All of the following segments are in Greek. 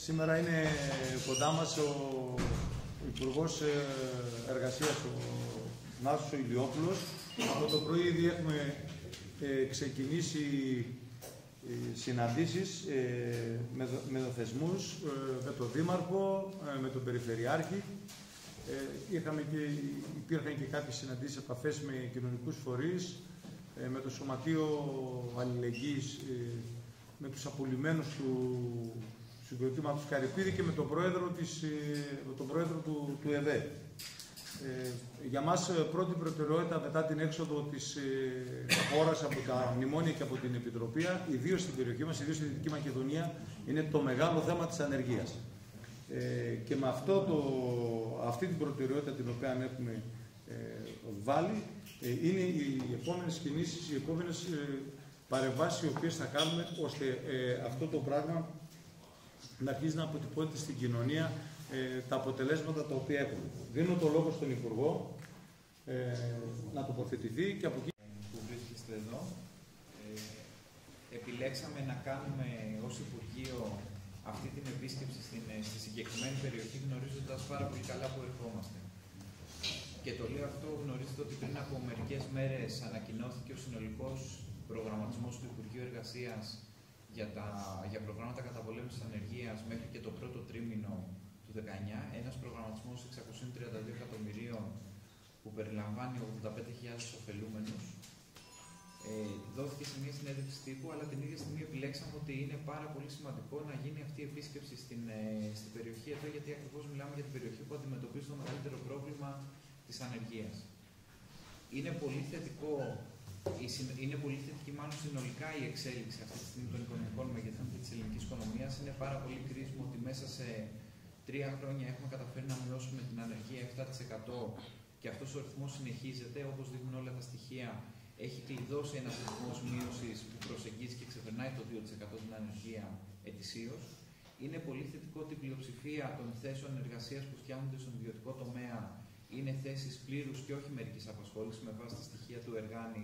Σήμερα είναι κοντά μας ο Υπουργός Εργασίας, ο Νάσος Ηλιόπουλος. Από το πρωί ήδη έχουμε ξεκινήσει συναντήσεις με θεσμούς, με τον Δήμαρχο, με τον Περιφερειάρχη. Υπήρχαν και κάποιες συναντήσεις, επαφές με κοινωνικούς φορείς, με το Σωματείο Αλληλεγγύης, με τους απολυμμένους του συγκροτήματος Καρυπίδη και με τον πρόεδρο του ΕΔΕ. Για μας πρώτη προτεραιότητα μετά την έξοδο της χώρας από τα μνημόνια και από την Επιτροπή, ιδίως στην περιοχή μας, ιδίως στη Δυτική Μακεδονία, είναι το μεγάλο θέμα της ανεργίας. Και με αυτή την προτεραιότητα την οποία έχουμε βάλει, είναι οι επόμενες κινήσεις, οι επόμενες παρεμβάσεις οι οποίες θα κάνουμε ώστε αυτό το πράγμα να αρχίσει να αποτυπώνεται στην κοινωνία τα αποτελέσματα τα οποία έχουμε. Δίνω το λόγο στον Υπουργό να τοποθετηθεί και από εκεί. Που βρίσκεστε εδώ, επιλέξαμε να κάνουμε ως Υπουργείο αυτή την επίσκεψη στη συγκεκριμένη περιοχή, γνωρίζοντας πάρα πολύ καλά που ερχόμαστε. Και το λέω αυτό, γνωρίζετε ότι πριν από μερικές μέρες ανακοινώθηκε ο συνολικός προγραμματισμός του Υπουργείου Εργασίας για προγράμματα καταπολέμησης ανεργίας μέχρι και το πρώτο τρίμηνο του 2019, ένας προγραμματισμός 632 εκατομμυρίων που περιλαμβάνει 85.000 ωφελούμενους. Δόθηκε σε μια συνέντευξη τύπου, αλλά την ίδια στιγμή επιλέξαμε ότι είναι πάρα πολύ σημαντικό να γίνει αυτή η επίσκεψη στην περιοχή εδώ, γιατί ακριβώς μιλάμε για την περιοχή που αντιμετωπίζει το μεγαλύτερο πρόβλημα της ανεργίας. Είναι πολύ θετική μάλλον συνολικά η εξέλιξη αυτή τη στιγμή των οικονομικών μεγεθών και της ελληνικής οικονομίας. Είναι πάρα πολύ κρίσιμο ότι μέσα σε 3 χρόνια έχουμε καταφέρει να μειώσουμε την ανεργία 7% και αυτός ο ρυθμός συνεχίζεται, όπως δείχνουν όλα τα στοιχεία. Έχει κλειδώσει ένας ρυθμός μείωσης που προσεγγίζει και ξεπερνάει το 2% την ανεργία ετησίως. Είναι πολύ θετικό ότι η πλειοψηφία των θέσεων εργασίας που φτιάχνονται στον ιδιωτικό τομέα είναι θέσεις πλήρους και όχι μερικής απασχόλησης. Με βάση τα στοιχεία του Εργάνη,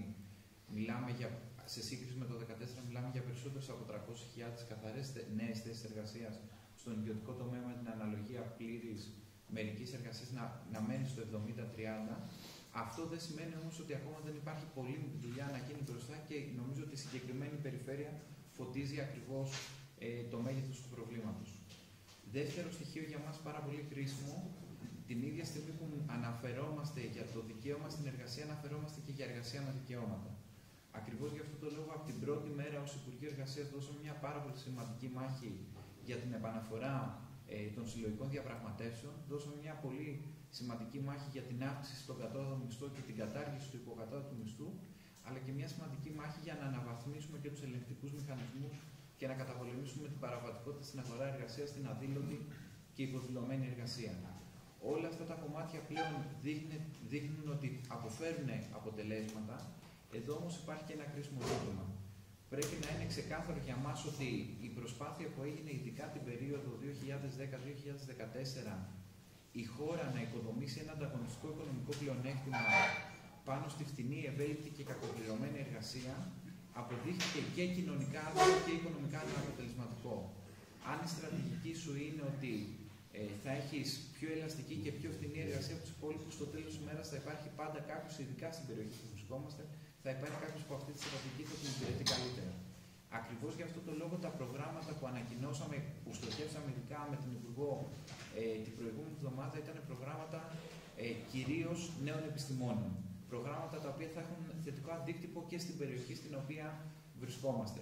σε σύγκριση με το 2014, μιλάμε για περισσότερες από 300.000 καθαρές νέες θέσεις εργασίας στον ιδιωτικό τομέα, με την αναλογία πλήρης μερικής εργασίας να μένει στο 70-30. Αυτό δεν σημαίνει όμως ότι ακόμα δεν υπάρχει πολλή δουλειά να γίνει μπροστά και νομίζω ότι η συγκεκριμένη περιφέρεια φωτίζει ακριβώς το μέγεθος του προβλήματος. Δεύτερο στοιχείο για μας πάρα πολύ κρίσιμο, την ίδια στιγμή που αναφερόμαστε για το δικαίωμα στην εργασία, αναφερόμαστε και για εργασία με δικαιώματα. Ακριβώς γι' αυτό το λόγο, από την πρώτη μέρα ως Υπουργείο Εργασίας δώσαμε μια πάρα πολύ σημαντική μάχη για την επαναφορά των συλλογικών διαπραγματεύσεων. Δώσαμε μια πολύ σημαντική μάχη για την αύξηση στον κατώτατο μισθό και την κατάργηση του υποκατώτατου μισθού, αλλά και μια σημαντική μάχη για να αναβαθμίσουμε και τους ελεγκτικούς μηχανισμούς και να καταπολεμήσουμε την παραβατικότητα στην αγορά εργασίας, την αδήλωτη και υποδηλωμένη εργασία. Όλα αυτά τα κομμάτια πλέον δείχνουν ότι αποφέρουν αποτελέσματα. Εδώ όμως υπάρχει και ένα κρίσιμο ζήτημα. Πρέπει να είναι ξεκάθαρο για μας ότι η προσπάθεια που έγινε ειδικά την περίοδο 2010-2014 η χώρα να οικοδομήσει ένα ανταγωνιστικό οικονομικό πλεονέκτημα πάνω στη φτηνή, ευέλικτη και κακοπληρωμένη εργασία αποδείχθηκε και κοινωνικά και οικονομικά αναποτελεσματικό. Αν η στρατηγική σου είναι ότι θα έχεις πιο ελαστική και πιο φτηνή εργασία από τους υπόλοιπους, στο τέλος της ημέρας θα υπάρχει πάντα κάποιος, ειδικά στην περιοχή που βρισκόμαστε, θα υπάρχει κάποιος που αυτή τη στρατηγική θα την υπηρετεί καλύτερα. Ακριβώς γι' αυτό το λόγο τα προγράμματα που ανακοινώσαμε, που στοχεύσαμε ειδικά με την Υπουργό την προηγούμενη εβδομάδα, ήταν προγράμματα κυρίως νέων επιστημόνων. Προγράμματα τα οποία θα έχουν θετικό αντίκτυπο και στην περιοχή στην οποία βρισκόμαστε.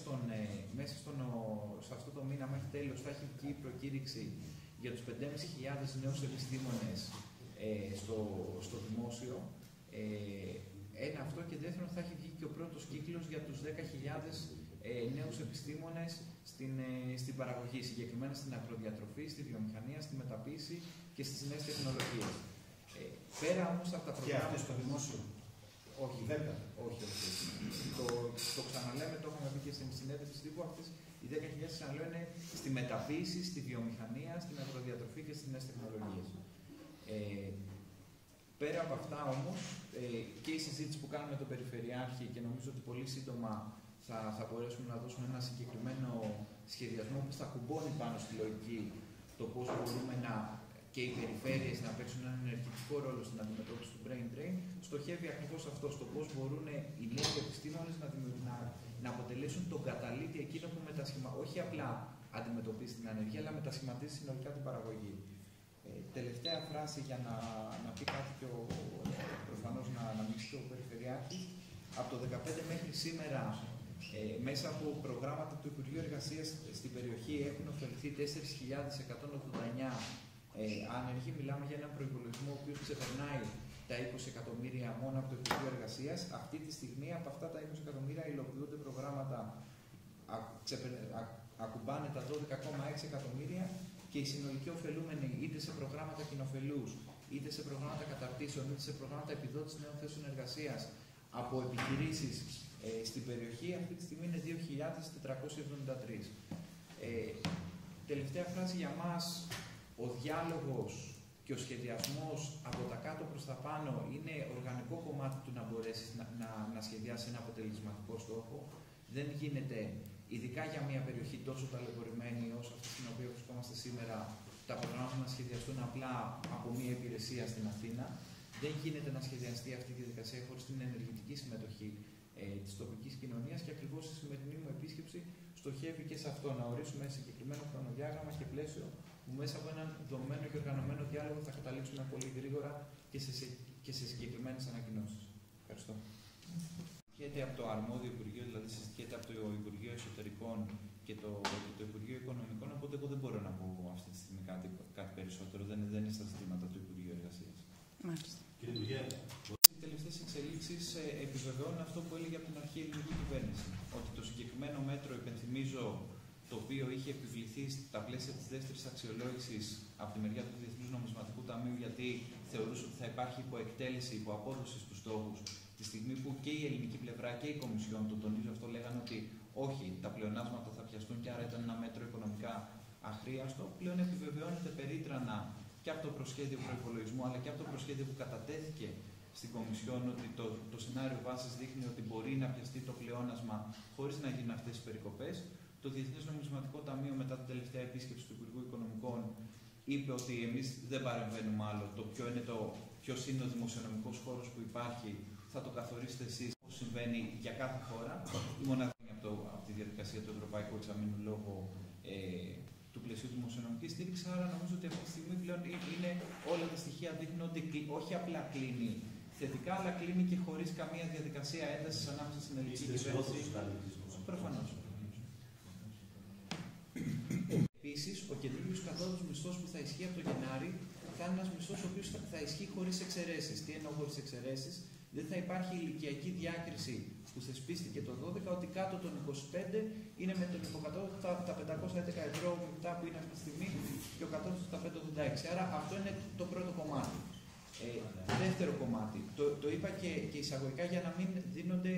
Σε αυτό το μήνα μέχρι τέλος θα έχει βγει η προκήρυξη για τους 5.500 νέους επιστήμονες στο δημόσιο. Ένα αυτό, και δεύτερον θα έχει βγει και ο πρώτος κύκλος για τους 10.000 νέους επιστήμονες στην παραγωγή, συγκεκριμένα στην αγροδιατροφή, στη βιομηχανία, στη μεταποίηση και στις νέες τεχνολογίες. Πέρα όμως από τα προγράμματα... Και αυτές στο δημόσιο. Όχι, όχι. Το ξαναλέμε, το έχουμε πει και στην συνέντευξη τύπου, αυτές οι 10.000 ξαναλέω είναι στη μεταποίηση, στη βιομηχανία, στην αγροδιατροφή και στις νέες τεχνολογίες. Πέρα από αυτά όμως, και η συζήτηση που κάνουμε με τον Περιφερειάρχη, και νομίζω ότι πολύ σύντομα θα μπορέσουμε να δώσουμε ένα συγκεκριμένο σχεδιασμό που θα κουμπώνει πάνω στη λογική το πώς μπορούμε και οι περιφέρειες να παίξουν έναν ενεργητικό ρόλο στην αντιμετώπιση του brain drain. Στοχεύει ακριβώς αυτό, στο πώς μπορούν οι νέοι επιστήμονες να αποτελέσουν τον καταλήτη εκείνο που όχι απλά αντιμετωπίζει την ανεργία, αλλά μετασχηματίζει συνολικά την παραγωγή. Τελευταία φράση για να πει κάτι και προφανώς να αναμίξει και ο Περιφερειάρχης. Από το 2015 μέχρι σήμερα, μέσα από προγράμματα του Υπουργείου Εργασίας στην περιοχή έχουν ωφεληθεί 4.189 άνεργοι. Μιλάμε για έναν προϋπολογισμό ο οποίος ξεπερνάει τα 20 εκατομμύρια μόνο από το Υπουργείο Εργασίας. Αυτή τη στιγμή από αυτά τα 20 εκατομμύρια υλοποιούνται προγράμματα, ακουμπάνε τα 12,6 εκατομμύρια και οι συνολικοί ωφελούμενοι είτε σε προγράμματα κοινοφελούς, είτε σε προγράμματα καταρτήσεων, είτε σε προγράμματα επιδότησης νέων θέσεων εργασίας από επιχειρήσεις στην περιοχή, αυτή τη στιγμή είναι 2.473. Τελευταία φράση για μας, ο διάλογος και ο σχεδιασμός από τα κάτω προς τα πάνω είναι οργανικό κομμάτι του να μπορέσεις να σχεδιάσει ένα αποτελεσματικό στόχο. Δεν γίνεται, ειδικά για μια περιοχή τόσο ταλαιπωρημένη όσο αυτή στην οποία βρισκόμαστε σήμερα, τα προγράμματα να σχεδιαστούν απλά από μια υπηρεσία στην Αθήνα. Δεν γίνεται να σχεδιαστεί αυτή η διαδικασία χωρίς την ενεργητική συμμετοχή της τοπικής κοινωνίας και ακριβώς η σημερινή μου επίσκεψη στοχεύει και σε αυτό, να ορίσουμε ένα συγκεκριμένο χρονοδιάγραμμα και πλαίσιο που μέσα από έναν δομημένο και οργανωμένο διάλογο θα καταλήξουμε πολύ γρήγορα και σε συγκεκριμένες ανακοινώσεις. Ευχαριστώ. Συζητιέται από το αρμόδιο Υπουργείο, δηλαδή συζητιέται από το Υπουργείο Εσωτερικών και το Υπουργείο Οικονομικών, οπότε εγώ δεν μπορώ να πω αυτή τη στιγμή κάτι περισσότερο. Δεν είναι στα ζητήματα του Υπουργείου Εργασίας. Μάλιστα. Κύριε Υπουργέ, οι τελευταίες εξελίξεις επιβεβαιώνουν αυτό που έλεγε από την αρχή η ελληνική κυβέρνηση. Ότι το συγκεκριμένο μέτρο, υπενθυμίζω, το οποίο είχε επιβληθεί στα πλαίσια της δεύτερης αξιολόγησης από τη μεριά του Διεθνούς Νομισματικού Ταμείου, γιατί θεωρούσε ότι θα υπάρχει υποεκτέλεση, υποαπόδοση στους στόχους, τη στιγμή που και η ελληνική πλευρά και η Κομισιόν, το τονίζω αυτό, λέγανε ότι όχι, τα πλεονάσματα θα πιαστούν και άρα ήταν ένα μέτρο οικονομικά αχρίαστο. Πλέον επιβεβαιώνεται περίτρανα και από το προσχέδιο προϋπολογισμού, αλλά και από το προσχέδιο που κατατέθηκε στην Κομισιόν, ότι το σενάριο βάσης δείχνει ότι μπορεί να πιαστεί το πλεόνασμα χωρίς να γίνουν αυτές τις περικοπές. Το Διεθνές Νομισματικό Ταμείο, μετά την τελευταία επίσκεψη του Υπουργού Οικονομικών, είπε ότι εμείς δεν παρεμβαίνουμε άλλο. Ποιος είναι ο δημοσιονομικός χώρος που υπάρχει, θα το καθορίσετε εσείς, όπως συμβαίνει για κάθε χώρα. Η μοναδική από τη διαδικασία του Ευρωπαϊκού Εξαμήνου λόγω του πλαισίου του δημοσιονομικής στήριξης. Άρα νομίζω ότι αυτή τη στιγμή πλέον όλα τα στοιχεία δείχνουν ότι όχι απλά κλείνει θετικά, αλλά κλείνει και χωρίς καμία διαδικασία έντασης ανάμεσα στην ελληνική κυβέρνηση. Προφανώς. Επίσης, ο καινούργιος κατώτατος μισθός που θα ισχύει από το Γενάρη θα είναι ένας μισθός ο οποίος θα ισχύει χωρίς εξαιρέσεις. Τι εννοώ χωρίς εξαιρέσεις? Δεν θα υπάρχει ηλικιακή διάκριση που θεσπίστηκε το 2012, ότι κάτω των 25 είναι με τον υποκατώτατο τα 511 ευρώ μετά που είναι αυτή τη στιγμή και ο κατώτατος τα 586. Άρα αυτό είναι το πρώτο κομμάτι. Δεύτερο κομμάτι. Το είπα και εισαγωγικά για να μην δίνονται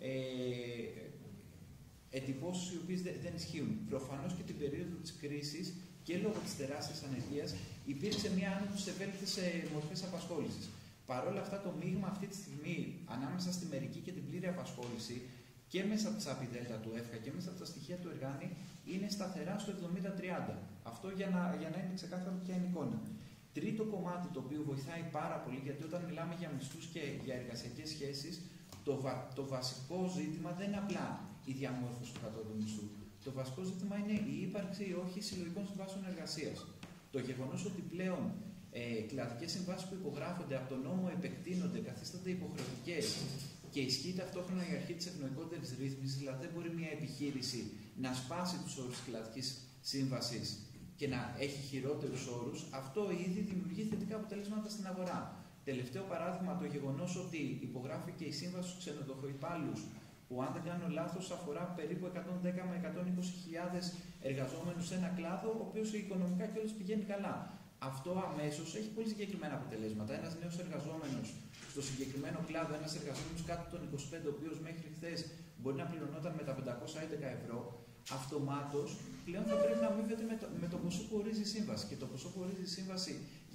εντυπώσεις οι οποίες δεν ισχύουν. Προφανώς και την περίοδο της κρίσης και λόγω της τεράστιας ανεργίας υπήρξε μια άνοδος σε ευέλικτες μορφές απασχόλησης. Παρ' όλα αυτά, το μείγμα αυτή τη στιγμή ανάμεσα στη μερική και την πλήρη απασχόληση και μέσα από τις ΑΠΔ του ΕΦΚΑ και μέσα από τα στοιχεία του Εργάνη είναι σταθερά στο 70-30. Αυτό για να είναι ξεκάθαρο ποια είναι η εικόνα. Τρίτο κομμάτι το οποίο βοηθάει πάρα πολύ, γιατί όταν μιλάμε για μισθούς και για εργασιακές σχέσεις, το βασικό ζήτημα δεν είναι απλά η διαμόρφωση του κατώτατου μισθού. Το βασικό ζήτημα είναι η ύπαρξη ή όχι συλλογικών συμβάσεων εργασίας. Το γεγονός ότι πλέον κλαδικές συμβάσεις που υπογράφονται από τον νόμο επεκτείνονται, καθίστανται υποχρεωτικές και ισχύει ταυτόχρονα η αρχή της ευνοϊκότερης ρύθμισης, δηλαδή δεν μπορεί μια επιχείρηση να σπάσει τους όρους της κλαδικής σύμβασης και να έχει χειρότερους όρους. Αυτό ήδη δημιουργεί θετικά αποτελέσματα στην αγορά. Τελευταίο παράδειγμα, το γεγονός ότι υπογράφηκε η σύμβαση στους ξενοδοχοϊπάλληλους, που αν δεν κάνω λάθος αφορά περίπου 110 με 120.000 εργαζόμενους σε ένα κλάδο, ο οποίος οικονομικά κιόλας πηγαίνει καλά. Αυτό αμέσως έχει πολύ συγκεκριμένα αποτελέσματα. Ένας νέος εργαζόμενος στο συγκεκριμένο κλάδο, ένας εργαζόμενος κάτω των 25, ο οποίος μέχρι χθες μπορεί να πληρωνόταν με τα 511 ευρώ, αυτομάτως πλέον θα πρέπει να αμείβεται με το ποσό που ορίζει η σύμβαση. Και το ποσό που ορίζει η σύμβαση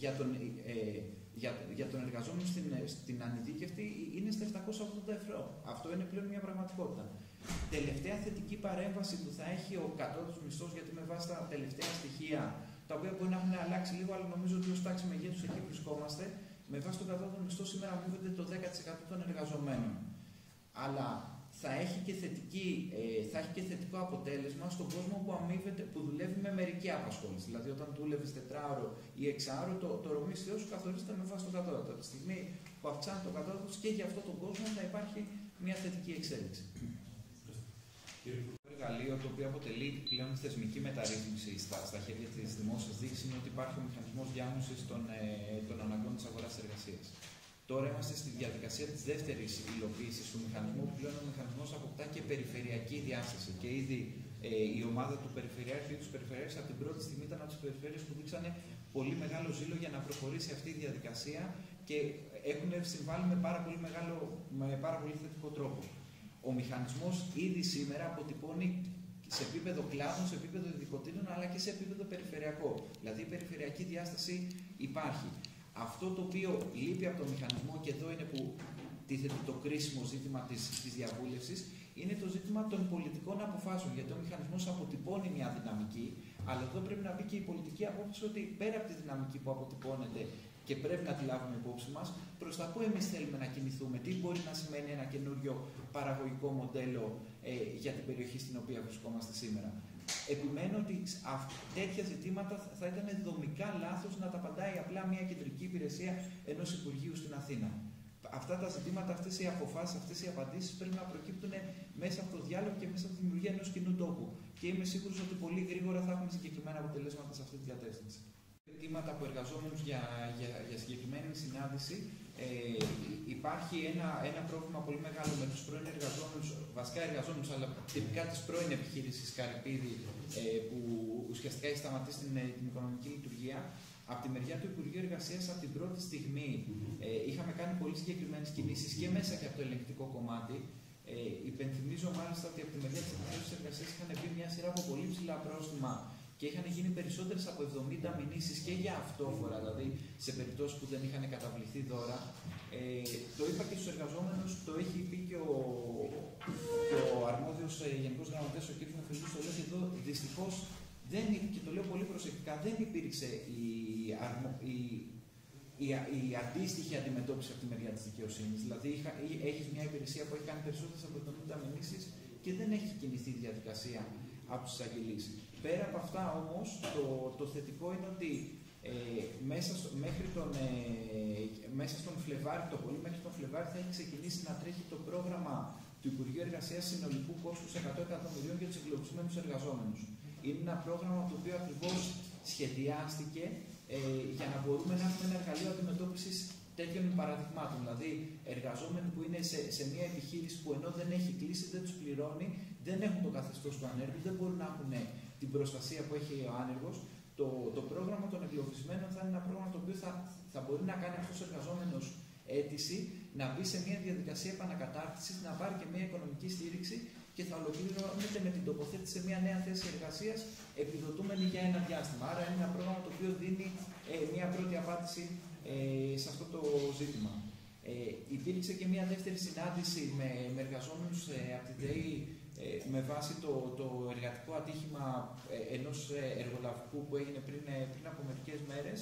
για τον εργαζόμενο στην ανειδίκευτη είναι στα 780 ευρώ. Αυτό είναι πλέον μια πραγματικότητα. Τελευταία θετική παρέμβαση που θα έχει ο κατώτατος μισθός, γιατί με βάση τα τελευταία στοιχεία, τα οποία μπορεί να έχουν αλλάξει λίγο, αλλά νομίζω ότι ως τάξη μεγέθους εκεί βρισκόμαστε, με βάση τον κατώτατο μισθό σήμερα αμείβεται το 10% των εργαζομένων. Αλλά θα έχει και θετικό αποτέλεσμα στον κόσμο που δουλεύει με μερική απασχόληση. Δηλαδή, όταν δούλευε 4ωρο ή 6ωρο, το ρομίσθιό σου καθορίζεται με βάση τον κατώτατο. Από τη στιγμή που αυξάνει το κατώτατο και για αυτόν τον κόσμο θα υπάρχει μια θετική εξέλιξη. Το εργαλείο το οποίο αποτελεί πλέον θεσμική μεταρρύθμιση στα χέρια της δημόσιας διοίκησης είναι ότι υπάρχει ο μηχανισμός διάγνωσης των αναγκών της αγοράς εργασίας. Τώρα είμαστε στη διαδικασία της δεύτερης υλοποίησης του μηχανισμού, που πλέον ο μηχανισμός αποκτά και περιφερειακή διάσταση. Και ήδη η ομάδα του Περιφερειάρχη ή του Περιφερειάρχης από την πρώτη στιγμή ήταν από τις περιφέρειες που δείξανε πολύ μεγάλο ζήλο για να προχωρήσει αυτή η διαδικασία και έχουν συμβάλει με πάρα πολύ θετικό τρόπο. Ο μηχανισμός ήδη σήμερα αποτυπώνει σε επίπεδο κλάδων, σε επίπεδο ειδικοτήτων, αλλά και σε επίπεδο περιφερειακό. Δηλαδή η περιφερειακή διάσταση υπάρχει. Αυτό το οποίο λείπει από το μηχανισμό, και εδώ είναι που τίθεται το κρίσιμο ζήτημα της διαβούλευσης, είναι το ζήτημα των πολιτικών αποφάσεων. Γιατί ο μηχανισμός αποτυπώνει μια δυναμική, αλλά εδώ πρέπει να μπει και η πολιτική απόφαση ότι πέρα από τη δυναμική που αποτυπώνεται και πρέπει να τη λάβουμε υπόψη μας, προς τα πού εμείς θέλουμε να κινηθούμε, τι μπορεί να σημαίνει ένα καινούριο παραγωγικό μοντέλο για την περιοχή στην οποία βρισκόμαστε σήμερα. Επιμένω ότι τέτοια ζητήματα θα ήταν δομικά λάθος να τα απαντάει απλά μια κεντρική υπηρεσία ενός Υπουργείου στην Αθήνα. Αυτά τα ζητήματα, αυτές οι αποφάσεις, αυτές οι απαντήσεις πρέπει να προκύπτουν μέσα από το διάλογο και μέσα από τη δημιουργία ενός κοινού τόπου. Και είμαι σίγουρος ότι πολύ γρήγορα θα έχουμε συγκεκριμένα αποτελέσματα σε αυτή την κατεύθυνση. Αιτήματα από εργαζόμενους για συγκεκριμένη συνάντηση. Υπάρχει ένα πρόβλημα πολύ μεγάλο με τους πρώην εργαζόμενους, βασικά εργαζόμενους, αλλά τυπικά της πρώην επιχείρησης Καρυπίδη, που ουσιαστικά έχει σταματήσει την οικονομική λειτουργία. Από τη μεριά του Υπουργείου Εργασίας, από την πρώτη στιγμή, είχαμε κάνει πολύ συγκεκριμένες κινήσεις και μέσα και από το ελεγκτικό κομμάτι. Υπενθυμίζω μάλιστα ότι από τη μεριά της Υπουργείας Εργασίας είχαν μπει μια σειρά από πολύ ψηλά πρόστιμα και είχαν γίνει περισσότερες από 70 μηνύσεις και για αυτόφορα, δηλαδή σε περιπτώσεις που δεν είχαν καταβληθεί δώρα. Το είπα και στους εργαζόμενους, το έχει πει και ο αρμόδιος Γενικός Γραμματέας, ο κ. Νεφελούς, το λέω και εδώ, δυστυχώς, και το λέω πολύ προσεκτικά, δεν υπήρξε η αντίστοιχη αντιμετώπιση από τη μεριά της δικαιοσύνης. Δηλαδή, έχεις μια υπηρεσία που έχει κάνει περισσότερες από 70 μηνύσεις και δεν έχει κινηθεί η διαδικασία από τους εισαγγελείς. Πέρα από αυτά όμως, το θετικό είναι ότι μέσα στον Φλεβάρι, το πολύ μέχρι τον Φλεβάρι, θα έχει ξεκινήσει να τρέχει το πρόγραμμα του Υπουργείου Εργασίας συνολικού κόστους 100 εκατομμυρίων για τους εγκλωβισμένους εργαζόμενους. Είναι ένα πρόγραμμα το οποίο ακριβώς σχεδιάστηκε για να μπορούμε να έχουμε ένα εργαλείο αντιμετώπισης τέτοιων παραδειγμάτων. Δηλαδή, εργαζόμενοι που είναι σε μια επιχείρηση που ενώ δεν έχει κλείσει, δεν τους πληρώνει, δεν έχουν το καθεστώς του ανέργου, δεν μπορούν να έχουν την προστασία που έχει ο άνεργος. Το πρόγραμμα των εγκλωβισμένων θα είναι ένα πρόγραμμα το οποίο θα μπορεί να κάνει αυτός ο εργαζόμενος αίτηση, να μπει σε μια διαδικασία επανακατάρτισης, να πάρει και μια οικονομική στήριξη και θα ολοκληρώνεται με την τοποθέτηση σε μια νέα θέση εργασίας επιδοτούμενη για ένα διάστημα. Άρα είναι ένα πρόγραμμα το οποίο δίνει μια πρώτη απάντηση σε αυτό το ζήτημα. Υπήρξε και μια δεύτερη συνάντηση με εργαζόμενους από τη ΔΕΗ με βάση το εργατικό ατύχημα ενός εργολαβικού που έγινε πριν από μερικές μέρες.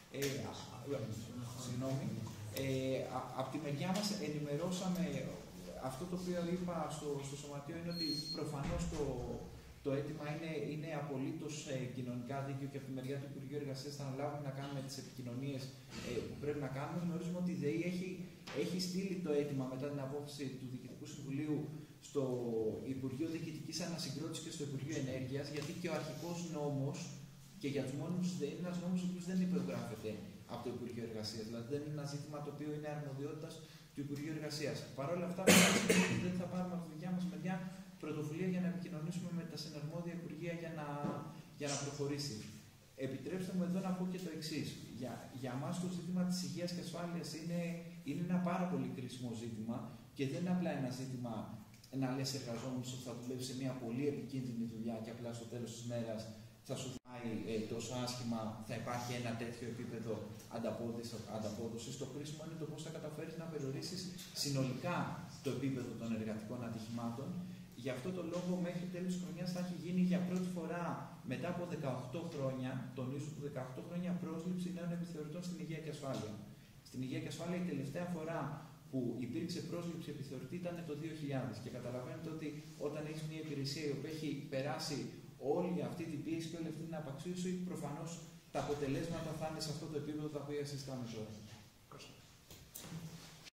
Συγγνώμη. Από τη μεριά μας ενημερώσαμε, αυτό το οποίο είπα στο Σωματείο είναι ότι προφανώς το αίτημα είναι απολύτως κοινωνικά δίκαιο και από τη μεριά του Υπουργείου Εργασίας θα αναλάβουμε να κάνουμε τις επικοινωνίες που πρέπει να κάνουμε. Γνωρίζουμε ότι η ΔΕΗ έχει στείλει το αίτημα μετά την απόφαση του Διοικητικού Συμβουλίου στο Υπουργείο Διοικητικής Ανασυγκρότησης και στο Υπουργείο Ενέργειας, γιατί και ο αρχικός νόμος και για τους μόνιμους ΔΕΗ είναι ένας νόμος ο οποίος δεν υπογράφεται από το Υπουργείο Εργασίας. Δηλαδή δεν είναι ένα ζήτημα το οποίο είναι αρμοδιότητας του Υπουργείου Εργασίας. Παρ' όλα αυτά, δεν θα πάρουμε από τη δικιά μας μεριά πρωτοβουλία για να επικοινωνήσουμε με τα συναρμόδια Υπουργεία για να προχωρήσει. Επιτρέψτε μου εδώ να πω και το εξής. Για μας το ζήτημα της υγείας και ασφάλειας είναι ένα πάρα πολύ κρίσιμο ζήτημα και δεν είναι απλά ένα ζήτημα να λες εργαζόμενος ότι θα δουλεύει σε μια πολύ επικίνδυνη δουλειά και απλά στο τέλος της μέρας θα σου πάει τόσο άσχημα, θα υπάρχει ένα τέτοιο επίπεδο ανταπόδοσης. Το κρίσιμο είναι το πώς θα καταφέρεις να περιορίσεις συνολικά το επίπεδο των εργατικών ατυχημάτων, Γι' αυτό το λόγο μέχρι τέλος της χρονιάς θα έχει γίνει για πρώτη φορά μετά από 18 χρόνια, τονίζω 18 χρόνια, πρόσληψη νέων επιθεωρητών στην υγεία και ασφάλεια. Στην υγεία και ασφάλεια η τελευταία φορά που υπήρξε πρόσληψη επιθεωρητή ήταν το 2000 και καταλαβαίνετε ότι όταν έχει μια υπηρεσία η οποία έχει περάσει όλη αυτή την πίεση και όλη αυτή την απαξίωση, προφανώς τα αποτελέσματα θα είναι σε αυτό το επίπεδο τα οποία συζητάμε τώρα.